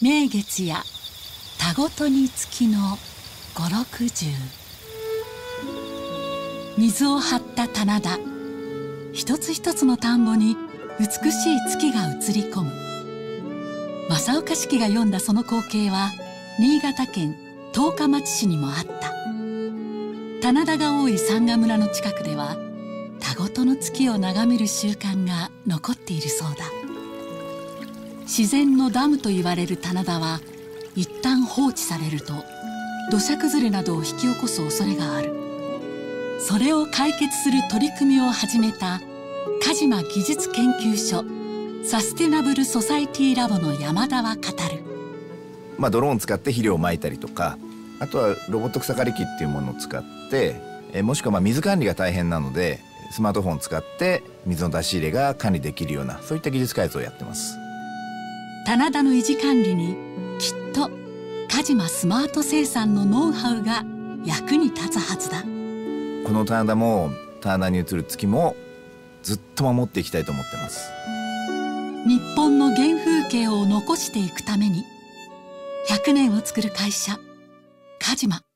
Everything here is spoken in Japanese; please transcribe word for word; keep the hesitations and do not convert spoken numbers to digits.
名月や田ごとに月の五六十。水を張った棚田、一つ一つの田んぼに美しい月が映り込む。正岡子規が読んだその光景は新潟県十日町市にもあった。棚田が多い山河村の近くでは田ごとの月を眺める習慣が残っているそうだ。自然のダムと言われる棚田は一旦放置されると土砂崩れなどを引き起こす恐れがある。それを解決する取り組みを始めた鹿島技術研究所サステナブルソサイティラボの山田は語る。 まあ、ドローン使って肥料をまいたりとか、あとはロボット草刈り機っていうものを使って、えもしくはまあ水管理が大変なのでスマートフォンを使って水の出し入れが管理できるような、そういった技術開発をやってます。 棚田の維持管理にきっと鹿島スマート生産のノウハウが役に立つはずだ。 この棚田も棚田に映る月もずっと守っていきたいと思ってます。 日本の原風景を残していくためにひゃくねんを作る会社鹿島。